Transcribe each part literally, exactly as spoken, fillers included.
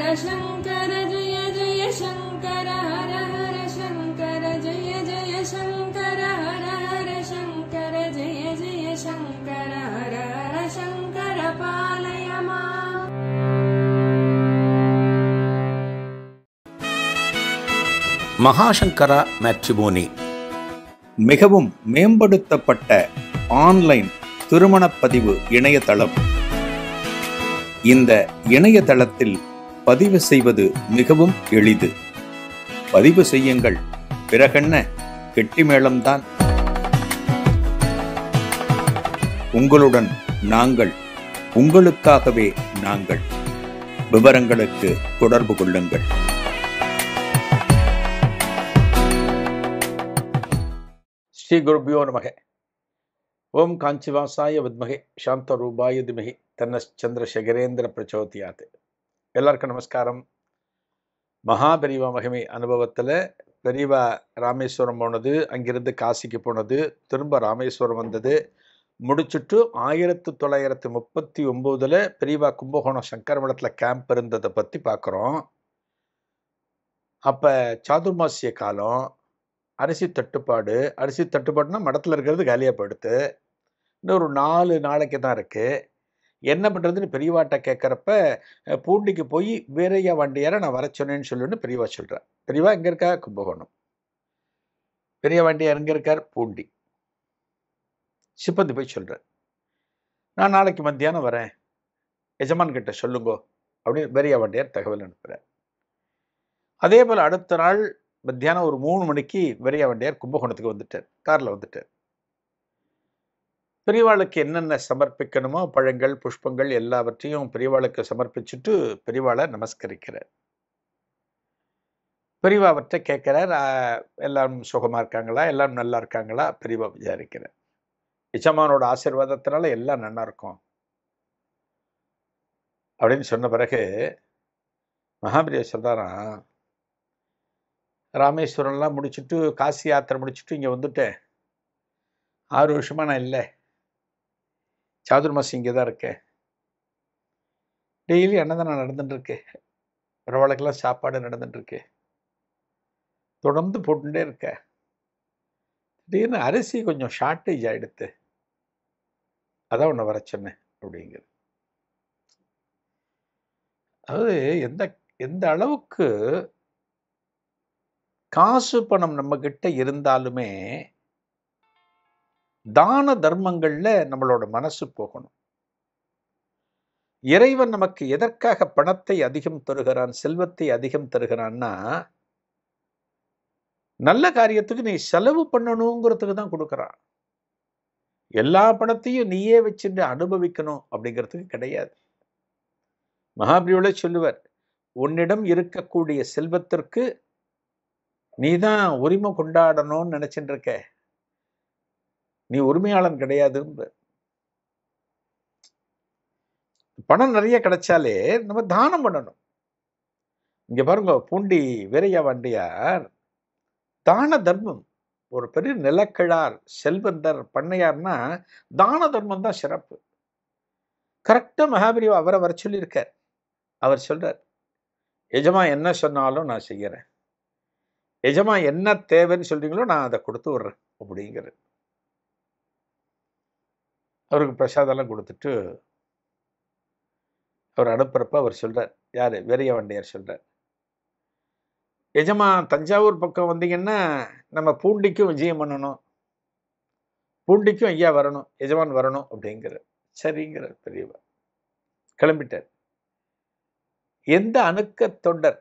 शङ्कर जय जय शङ्कर हर हर शङ्कर जय जय शङ्कर हर हर शङ्कर जय जय शङ्कर हर हर शङ्कर पालय माम्. மகாசங்கரா மேட்ரிமோனி மிகவும் மேம்படுத்தப்பட்ட ஆன்லைன் திருமணப்பதிவு இணையதளம். இந்த இணையதளத்தில் பதிவு செய்வது மிகவும் எளிது. பதிவு செய்யுங்கள், பிறகென்ன கெட்டிமேளம்தான். உங்களுடன் நாங்கள், உங்களுக்காகவே நாங்கள். விவரங்களுக்கு தொடர்பு கொள்ளுங்கள். ஸ்ரீ குருபியோ நமக. ஓம் காஞ்சிவாசாய வித்மகே சாந்த ரூபாய திமகி தன்னஸ் சந்திரசேகரேந்திர பிரச்சோதியாத். எல்லாருக்கும் நமஸ்காரம். மகா பெரியவா மகிமை அனுபவத்தில் பெரியவா ராமேஸ்வரம் போனது, அங்கிருந்து காசிக்கு போனது, திரும்ப ராமேஸ்வரம் வந்தது, முடிச்சுட்டு ஆயிரத்தி தொள்ளாயிரத்தி முப்பத்தி ஒம்போதில் பெரியவா கும்பகோணம் சங்கர மடத்தில் கேம்ப் இருந்ததை பற்றி பார்க்குறோம். அப்போ சாதுர்மாசிய காலம், அரிசி தட்டுப்பாடு. அரிசி தட்டுப்பாடுனா மடத்தில் இருக்கிறது காலியாக போயிடுத்து. இன்னும் ஒரு நாலு நாளைக்கு தான் இருக்குது. என்ன பண்ணுறதுன்னு பெரியவாட்ட கேட்குறப்ப, பூண்டிக்கு போய் வீரையா வண்டியாரை நான் வர சொன்னேன்னு சொல்லுன்னு பெரியவா சொல்கிறேன். பெரியவா எங்கே இருக்கா? கும்பகோணம். பெரிய வண்டியார் எங்கே இருக்கார்? பூண்டி. சிப்பந்தி போய் சொல்கிறேன், நான் நாளைக்கு மத்தியானம் வரேன், எஜமான் கிட்ட சொல்லுங்கோ அப்படின்னு பெரிய வண்டியார் தகவல் அனுப்புகிறேன். அதே போல் அடுத்த நாள் மத்தியானம் ஒரு மூணு மணிக்கு பெரிய வண்டியார் கும்பகோணத்துக்கு வந்துட்டார். காரில் வந்துட்டார். பெரியவாளுக்கு என்னென்ன சமர்ப்பிக்கணுமோ பழங்கள் புஷ்பங்கள் எல்லாவற்றையும் பெரியவாளுக்கு சமர்ப்பிச்சுட்டு பெரியவாளை நமஸ்கரிக்கிறார். பெரியவா அவற்றை கேட்கிறார், எல்லாம் சுகமாக இருக்காங்களா, எல்லாம் நல்லா இருக்காங்களா? பெரியவா விசாரிக்கிறார். எஜமானோட ஆசீர்வாதத்தினால எல்லாம் நல்லா இருக்கும் அப்படின்னு சொன்ன பிறகு மகாபெரியவா சொல்றாராம், ராமேஸ்வரம்லாம் முடிச்சுட்டு காசி யாத்திரை முடிச்சுட்டு இங்கே வந்துட்டேன். ஆறு வருஷமா நான் இல்லை, சாதுர்மாசி இங்கே தான் இருக்கேன். டெய்லி அன்னதானம் நடந்துட்டுருக்கு, வரவாளுக்கெல்லாம் சாப்பாடு நடந்துட்டுருக்கு, தொடர்ந்து போட்டுட்டே இருக்க. திடீர்னு அரிசி கொஞ்சம் ஷார்ட்டேஜ் ஆகிடுத்து, அதான் உன்னை வர சொன்னேன் அப்படிங்கிறது. அதாவது எந்த எந்த அளவுக்கு காசு பணம் நம்ம கிட்ட இருந்தாலுமே தான தர்மங்கள்ல நம்மளோட மனசு போகணும். இறைவன் நமக்கு எதற்காக பணத்தை அதிகம் தருகிறான், செல்வத்தை அதிகம் தருகிறான்னா, நல்ல காரியத்துக்கு நீ செலவு பண்ணணுங்கிறதுக்கு தான் கொடுக்கறான். எல்லா பணத்தையும் நீயே வச்சுட்டு அனுபவிக்கணும் அப்படிங்கிறதுக்கு கிடையாது. மகாபெரியவா சொல்லுவார், உன்னிடம் இருக்கக்கூடிய செல்வத்திற்கு நீதான் உரிமை கொண்டாடணும்னு நினைச்சுட்டு இருக்க, நீ உரிமையாளன் கிடையாது. பணம் நிறைய கிடைச்சாலே நம்ம தானம் பண்ணணும். இங்க பாருங்க, பூண்டி வீரையா வண்டியார் தான தர்மம், ஒரு பெரிய நிலக்கிழார் செல்வந்தர் பண்ணையார்னா தான தர்மம் தான் சிறப்பு. கரெக்டா மகாபெரியவா அவரை வர சொல்லியிருக்கார். அவர் சொல்றார், எஜமா என்ன சொன்னாலும் நான் செய்யறேன், எஜமா என்ன தேவைன்னு சொல்றீங்களோ நான் அதை கொடுத்து விடுறேன் அப்படிங்கிற. அவருக்கு பிரசாதெல்லாம் கொடுத்துட்டு அவர் அனுப்புறப்ப அவர் சொல்றார், யாரு? வீரையா வண்டியார் சொல்றார், எஜமா தஞ்சாவூர் பக்கம் வந்தீங்கன்னா நம்ம பூண்டிக்கும் விஜயம் பண்ணணும், பூண்டிக்கும் ஐயா வரணும், எஜமான் வரணும் அப்படிங்கிற. சரிங்கிற பெரியவா கிளம்பிட்டார். எந்த அணுக்க தொண்டர்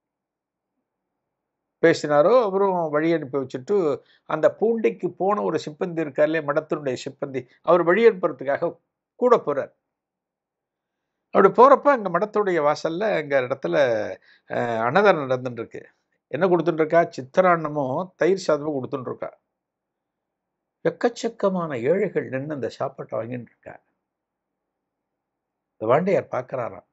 பேசினாரோ அவரும் வழி அனுப்பி வச்சுட்டு, அந்த பூண்டிக்கு போன ஒரு சிப்பந்தி இருக்கார்லே, மடத்தினுடைய சிப்பந்தி, அவர் வழி அனுப்புறதுக்காக கூட போறார். அப்படி போறப்ப அங்க மடத்துடைய வாசல்ல அங்க இடத்துல அன்னதானம் நடந்துட்டு இருக்கு. என்ன கொடுத்துட்டு இருக்கா? சித்திரான்னமும் தயிர் சாதமும் கொடுத்துட்டு இருக்கா. எக்கச்சக்கமான ஏழைகள் நின்று அந்த சாப்பாட்டை வாங்கிட்டு இருக்கா. இந்த வாண்டியார் பார்க்கறாராம்.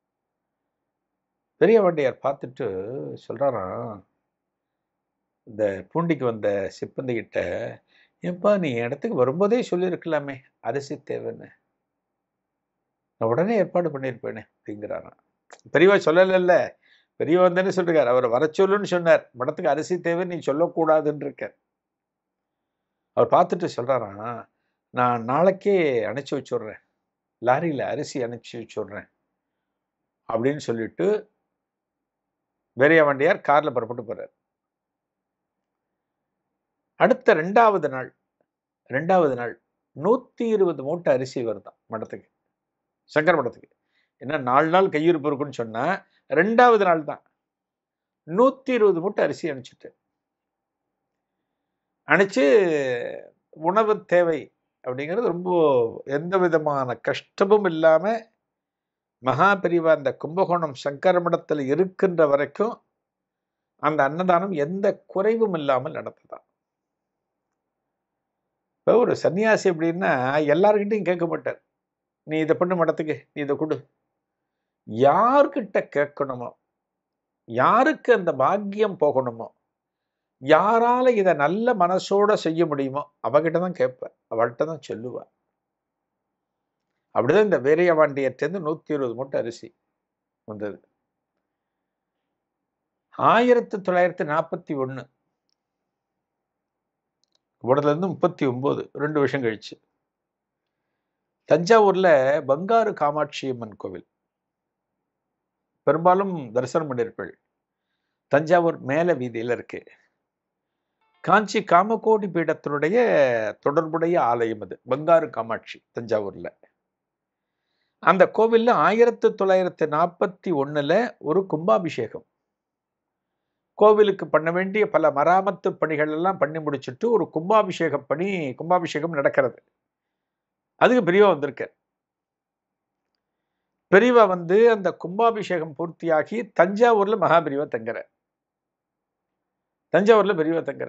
பெரிய வாண்டியார் பார்த்துட்டு சொல்றாராம், இந்த பூண்டிக்கு வந்த சிப்பந்தி கிட்ட, ஏன்பா நீ இடத்துக்கு வரும்போதே சொல்லியிருக்கலாமே அரிசி தேவைன்னு, நான் உடனே ஏற்பாடு பண்ணியிருப்பேனே அப்படிங்கிறாராம். பெரியவா சொல்லலைல்ல, பெரியவா வந்தேன்னு சொல்றார், அவர் வர சொல்லுன்னு சொன்னார், மடத்துக்கு அரிசி தேவை நீ சொல்லக்கூடாதுன்னு இருக்கார். அவர் பார்த்துட்டு சொல்றாராம், நான் நாளைக்கே அனுப்பிச்சி வச்சுடுறேன், லாரியில் அரிசி அனுப்பிச்சி வச்சுடுறேன் அப்படின்னு சொல்லிட்டு வீரயாவண்டியார் கார்ல புறப்பட்டு போறார். அடுத்த ரெண்டாவது நாள் ரெண்டாவது நாள் நூத்தி இருபது மூட்டை அரிசி வருதான் மடத்துக்கு, சங்கர மடத்துக்கு. ஏன்னா நாலு நாள் கையிருப்பு இருக்குன்னு சொன்னா ரெண்டாவது நாள் தான் நூத்தி இருபது மூட்டை அரிசி அனுப்பிச்சுட்டு அனுப்பிச்சு உணவு தேவை அப்படிங்கிறது ரொம்ப எந்த விதமான கஷ்டமும் இல்லாம மகா பெரிவா அந்த கும்பகோணம் சங்கர மடத்தில் இருக்கின்ற வரைக்கும் அந்த அன்னதானம் எந்த குறைவும் இல்லாமல் நடந்ததான். இப்போ ஒரு சன்னியாசி அப்படின்னா எல்லார்கிட்டையும் கேட்க மாட்டார், நீ இதை பண்ணு மடத்துக்கு, நீ இதை கொடு. யார்கிட்ட கேட்கணுமோ, யாருக்கு அந்த பாக்கியம் போகணுமோ, யாரால இதை நல்ல மனசோட செய்ய முடியுமோ அவகிட்ட தான் கேட்பேன், அவள்கிட்ட தான் சொல்லுவேன். அப்படிதான் இந்த வீரயாவண்டியர்லேருந்து நூத்தி இருபது மூட்டை அரிசி வந்தது. ஆயிரத்தி தொள்ளாயிரத்தி நாற்பத்தி ஒண்ணு கும்பகோணத்துல இருந்து முப்பத்தி ஒன்பது ரெண்டு வருஷம் கழிச்சு தஞ்சாவூர்ல பங்காரு காமாட்சி அம்மன் கோவில் பெரும்பாலும் தரிசனம் பண்ணியிருப்பீர்கள். தஞ்சாவூர் மேல வீதியில இருக்கு. காஞ்சி காமகோடி பீடத்தினுடைய தொடர்புடைய ஆலயம் அது பங்காரு காமாட்சி தஞ்சாவூர்ல. அந்த கோவில்ல ஆயிரத்தி தொள்ளாயிரத்தி நாற்பத்தி ஒண்ணுல ஒரு கும்பாபிஷேகம், கோவிலுக்கு பண்ண வேண்டிய பல மராமத்து பணிகள் எல்லாம் பண்ணி முடிச்சுட்டு ஒரு கும்பாபிஷேக பணி கும்பாபிஷேகம் நடக்கிறது. அதுக்கு பெரியவா வந்திருக்கார். பெரியவா வந்து அந்த கும்பாபிஷேகம் பூர்த்தியாகி தஞ்சாவூர்ல மகாபெரிவா தங்குற தஞ்சாவூர்ல பெரியவா தங்குற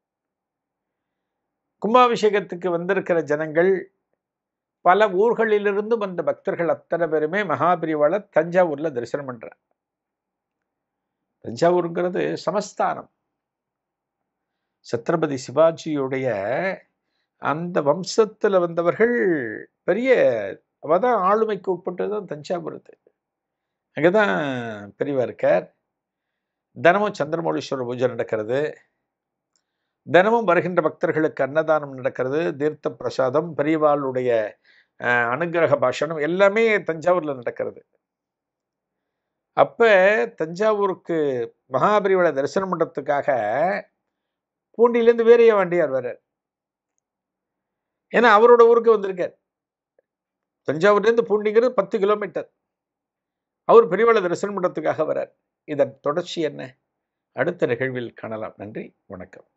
கும்பாபிஷேகத்துக்கு வந்திருக்கிற ஜனங்கள் பல ஊர்களிலிருந்து வந்த பக்தர்கள் அத்தனை பேருமே மகாபெரிவாளை தஞ்சாவூர்ல தரிசனம் பண்ற. தஞ்சாவூருங்கிறது சமஸ்தானம். சத்ரபதி சிவாஜியுடைய அந்த வம்சத்துல வந்தவர்கள் பெரிய அவதான் ஆளுமைக்கு உட்பட்டதுதான் தஞ்சாவூர். அங்கதான் பெரியவா இருக்கார். தினமும் சந்திரமௌலீஸ்வரர் பூஜை நடக்கிறது, தினமும் வருகின்ற பக்தர்களுக்கு அன்னதானம் நடக்கிறது, தீர்த்த பிரசாதம், பெரியவாளுடைய அனுகிரக பாஷணம் எல்லாமே தஞ்சாவூர்ல நடக்கிறது. அப்ப தஞ்சாவூருக்கு மகாபெரிவாளை தரிசனம் பண்றதுக்காக பூண்டியிலேருந்து வீரயாவண்டியார் வர்றார். ஏன்னா அவரோட ஊருக்கு வந்திருக்கார். தஞ்சாவூர்லேருந்து பூண்டிங்கிறது பத்து கிலோமீட்டர். அவர் பெரியவாளை தரிசனம் பண்றதுக்காக வர்றார். இதன் தொடர்ச்சி என்ன அடுத்த நிகழ்வில் காணலாம். நன்றி, வணக்கம்.